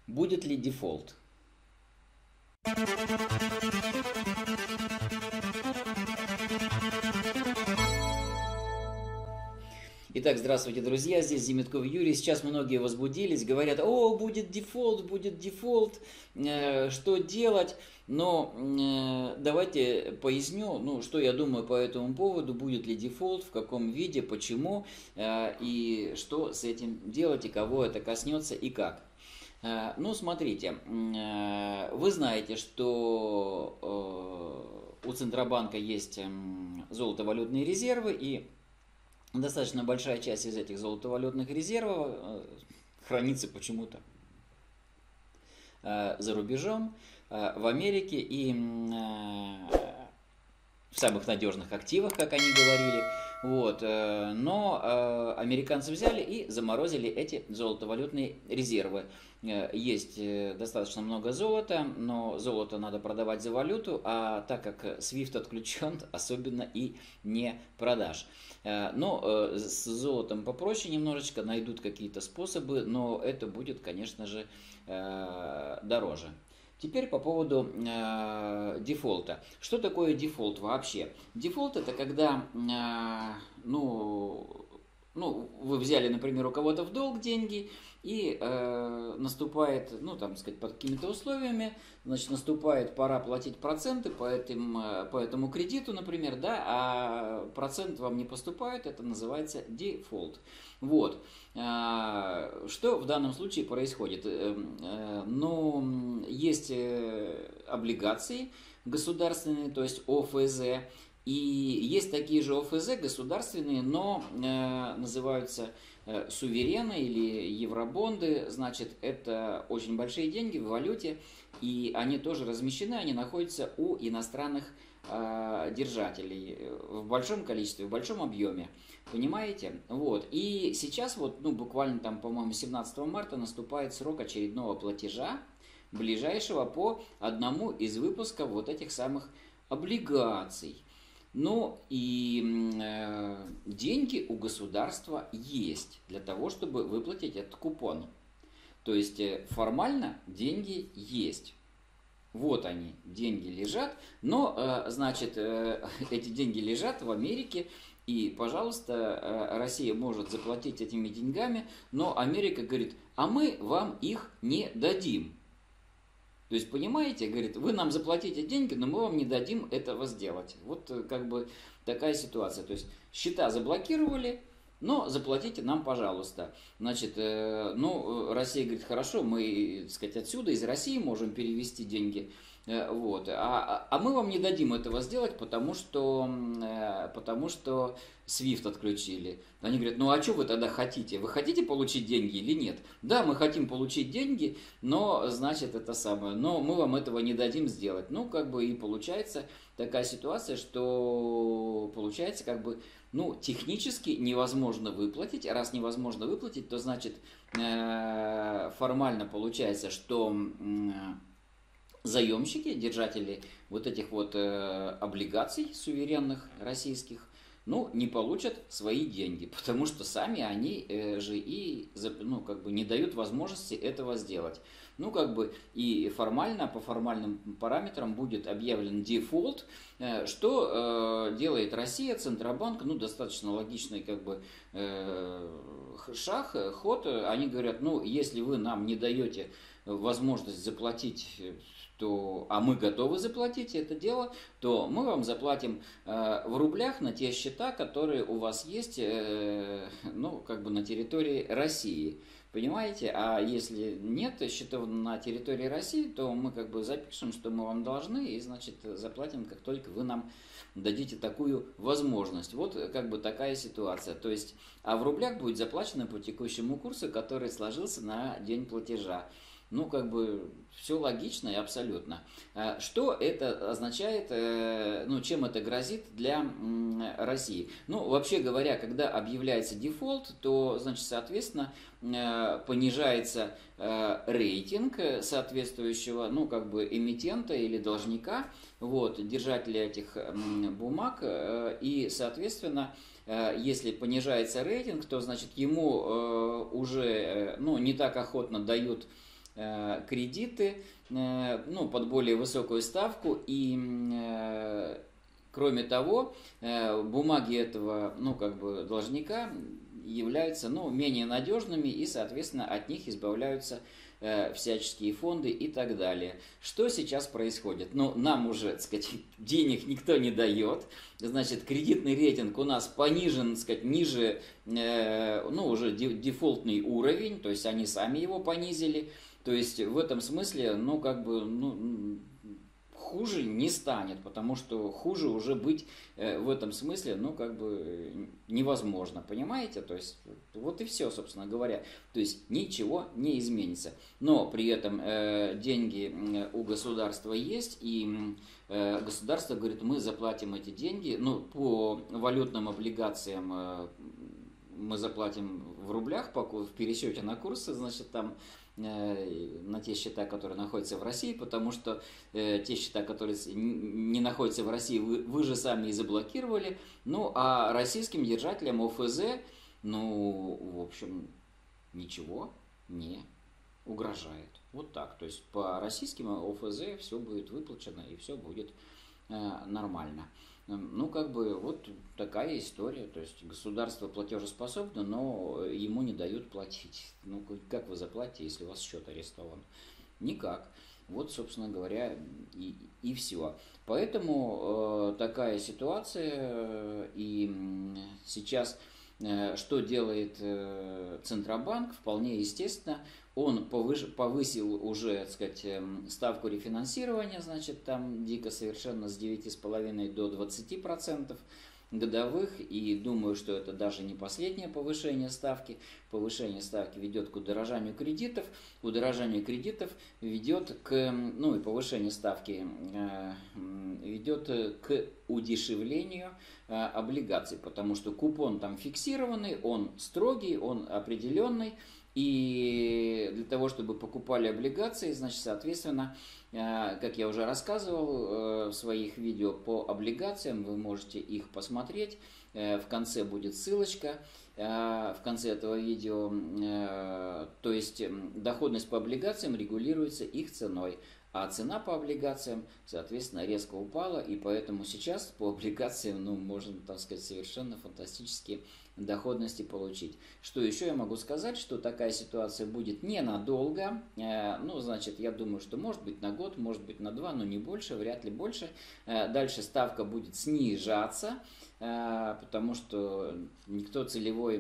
Будет ли дефолт? Итак, здравствуйте, друзья, здесь Зимитков Юрий. Сейчас многие возбудились, говорят, о, будет дефолт, что делать? Но давайте поясню, что я думаю по этому поводу, будет ли дефолт, в каком виде, почему, и что с этим делать, и кого это коснется, и как. Смотрите, вы знаете, что у Центробанка есть золотовалютные резервы, и достаточно большая часть из этих золотовалютных резервов хранится почему-то за рубежом, в Америке и в самых надежных активах, как они говорили. Но американцы взяли и заморозили эти золотовалютные резервы. Есть достаточно много золота, но золото надо продавать за валюту, а так как SWIFT отключен, особенно и не продашь. Но с золотом попроще немножечко, найдут какие-то способы, но это будет, конечно же, дороже. Теперь по поводу дефолта. Что такое дефолт вообще? Дефолт это когда, вы взяли, например, у кого-то в долг деньги, и наступает, под какими-то условиями, наступает пора платить проценты по этому кредиту, например, да, а процент вам не поступает, это называется дефолт. Что в данном случае происходит? Есть облигации государственные, то есть ОФЗ, и есть такие же ОФЗ государственные, но называются суверены или евробонды, значит, это очень большие деньги в валюте, и они тоже размещены, они находятся у иностранных держателей в большом количестве, в большом объеме. Понимаете? И сейчас буквально по-моему, 17 марта наступает срок очередного платежа, ближайшего по одному из выпусков этих самых облигаций. Деньги у государства есть для того, чтобы выплатить этот купон. То есть формально деньги есть. Вот они, деньги лежат, но, эти деньги лежат в Америке, и, пожалуйста, Россия может заплатить этими деньгами, но Америка говорит, а мы вам их не дадим. То есть, понимаете, говорит, вы нам заплатите деньги, но мы вам не дадим этого сделать. Такая ситуация. То есть, счета заблокировали, но заплатите нам, пожалуйста. Россия говорит, хорошо, мы, отсюда, из России можем перевести деньги. А мы вам не дадим этого сделать, потому что SWIFT отключили. Они говорят, а что вы тогда хотите? Вы хотите получить деньги или нет? Да, мы хотим получить деньги, но, но мы вам этого не дадим сделать. И получается такая ситуация, что получается, технически невозможно выплатить. А раз невозможно выплатить, то значит формально получается, что заемщики, держатели этих облигаций суверенных российских, не получат свои деньги, потому что сами они же и не дают возможности этого сделать. И формально, по формальным параметрам будет объявлен дефолт. Что делает Россия, Центробанк? Достаточно логичный ход. Они говорят, если вы нам не даете возможность заплатить, а мы готовы заплатить это дело, то мы вам заплатим в рублях на те счета, которые у вас есть на территории России. Понимаете? А если нет счетов на территории России, то мы запишем, что мы вам должны, и заплатим, как только вы нам дадите такую возможность. Такая ситуация. То есть, а в рублях будет заплачено по текущему курсу, который сложился на день платежа. Все логично и абсолютно. Что это означает, чем это грозит для России? Вообще говоря, когда объявляется дефолт, то, соответственно, понижается рейтинг соответствующего, эмитента или должника, держателя этих бумаг, и, соответственно, если понижается рейтинг, то, ему уже, не так охотно дают кредиты, ну, под более высокую ставку, и кроме того, бумаги этого, ну, как бы должника являются, ну, менее надежными, и, соответственно, от них избавляются всяческие фонды и так далее. Что сейчас происходит? Ну, нам уже, так сказать, денег никто не дает, значит, кредитный рейтинг у нас понижен, так сказать, ниже, ну, уже дефолтный уровень, то есть они сами его понизили, то есть в этом смысле, ну, как бы, ну, хуже не станет, потому что хуже уже быть в этом смысле, ну, как бы невозможно, понимаете? То есть вот и все, собственно говоря. То есть ничего не изменится. Но при этом деньги у государства есть, и государство говорит, мы заплатим эти деньги, ну, по валютным облигациям мы заплатим в рублях в пересчете на курсы, значит, там на те счета, которые находятся в России, потому что те счета, которые не находятся в России, вы же сами и заблокировали. Ну, а российским держателям ОФЗ, ну, в общем, ничего не угрожает. Вот так. То есть по российским ОФЗ все будет выплачено и все будет нормально. Ну, как бы, вот такая история. То есть государство платежеспособно, но ему не дают платить. Ну, как вы заплатите, если у вас счет арестован? Никак. Вот, собственно говоря, и все. Поэтому такая ситуация. И сейчас что делает Центробанк? Вполне естественно. Он повысил уже, так сказать, ставку рефинансирования, значит, там дико совершенно с 9,5 до 20% годовых, и думаю, что это даже не последнее повышение ставки. Повышение ставки ведет к удорожанию кредитов, удорожание кредитов ведет к, ну и повышение ставки ведет к удешевлению облигаций, потому что купон там фиксированный, он строгий, он определенный. И для того, чтобы покупали облигации, значит, соответственно, как я уже рассказывал в своих видео по облигациям, вы можете их посмотреть. В конце будет ссылочка в конце этого видео. То есть доходность по облигациям регулируется их ценой. А цена по облигациям, соответственно, резко упала, и поэтому сейчас по облигациям, ну, можно, так сказать, совершенно фантастические доходности получить. Что еще я могу сказать, что такая ситуация будет ненадолго, ну, значит, я думаю, что может быть на год, может быть на 2, но не больше, вряд ли больше. Дальше ставка будет снижаться, потому что никто целевой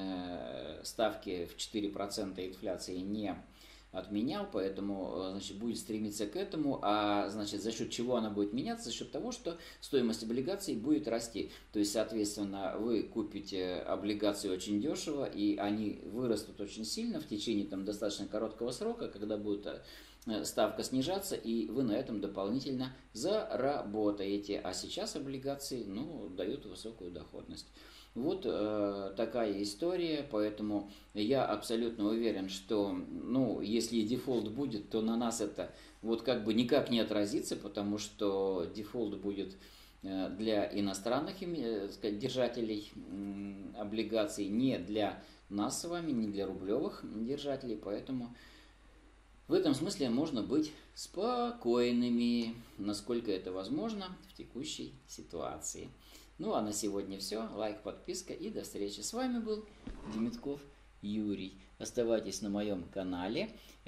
ставки в 4% инфляции не отменял, поэтому, значит, будет стремиться к этому, а, значит, за счет чего она будет меняться? За счет того, что стоимость облигаций будет расти. То есть, соответственно, вы купите облигации очень дешево, и они вырастут очень сильно в течение там достаточно короткого срока, когда будет ставка снижаться, и вы на этом дополнительно заработаете. А сейчас облигации, ну, дают высокую доходность. Вот такая история, поэтому я абсолютно уверен, что, ну, если дефолт будет, то на нас это вот как бы никак не отразится, потому что дефолт будет для иностранных, так сказать, держателей облигаций, не для нас с вами, не для рублевых держателей, поэтому в этом смысле можно быть спокойными, насколько это возможно в текущей ситуации. Ну а на сегодня все. Лайк, подписка и до встречи. С вами был Демитков Юрий. Оставайтесь на моем канале,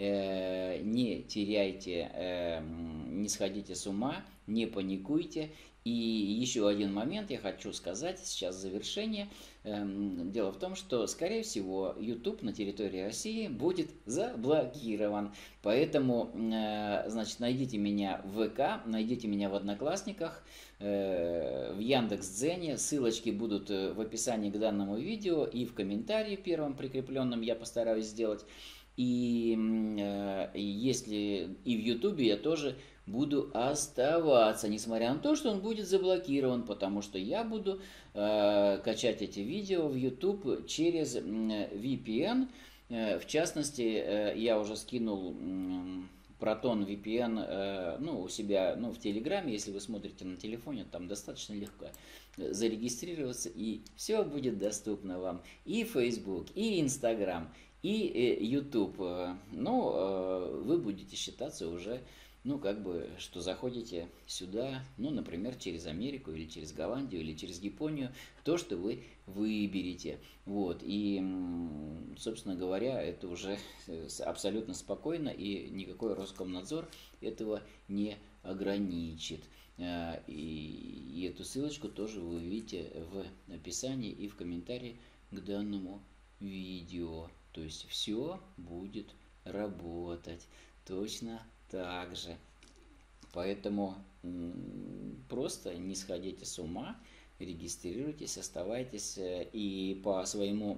не теряйте, не сходите с ума, не паникуйте. И еще один момент я хочу сказать, сейчас завершение. Дело в том, что, скорее всего, YouTube на территории России будет заблокирован. Поэтому, значит, найдите меня в ВК, найдите меня в Одноклассниках, в Яндекс.Дзене. Ссылочки будут в описании к данному видео и в комментарии первом прикрепленном я постараюсь сделать. И если и в Ютубе я тоже буду оставаться, несмотря на то, что он будет заблокирован, потому что я буду качать эти видео в YouTube через VPN. В частности, я уже скинул Proton VPN, ну, у себя, ну, в Телеграме, если вы смотрите на телефоне, там достаточно легко зарегистрироваться, и все будет доступно вам. И Facebook, и Instagram, и YouTube. Вы будете считаться уже, что заходите сюда, например, через Америку или через Голландию или через Японию, то, что вы выберете. Вот, и, собственно говоря, это уже абсолютно спокойно, и никакой Роскомнадзор этого не ограничит. И эту ссылочку тоже вы увидите в описании и в комментарии к данному видео. То есть все будет работать точно так же. Поэтому просто не сходите с ума, регистрируйтесь, оставайтесь. И по своему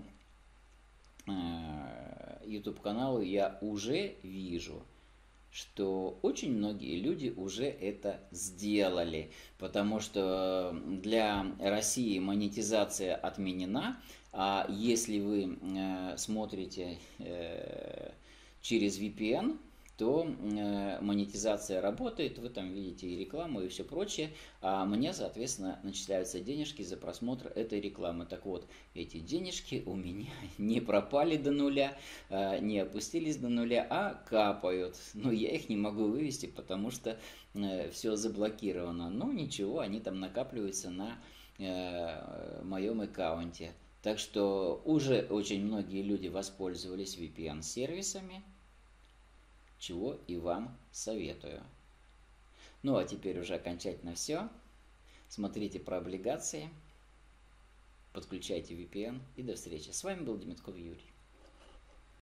YouTube каналу я уже вижу, что очень многие люди уже это сделали, потому что для России монетизация отменена, а если вы смотрите через VPN, то монетизация работает, вы там видите и рекламу, и все прочее, а мне, соответственно, начисляются денежки за просмотр этой рекламы. Так вот, эти денежки у меня не пропали до нуля, не опустились до нуля, а капают. Но я их не могу вывести, потому что все заблокировано. Но ничего, они там накапливаются на моем аккаунте. Так что уже очень многие люди воспользовались VPN-сервисами, чего и вам советую. А теперь уже окончательно все. Смотрите про облигации, подключайте VPN и до встречи. С вами был Демитков Юрий.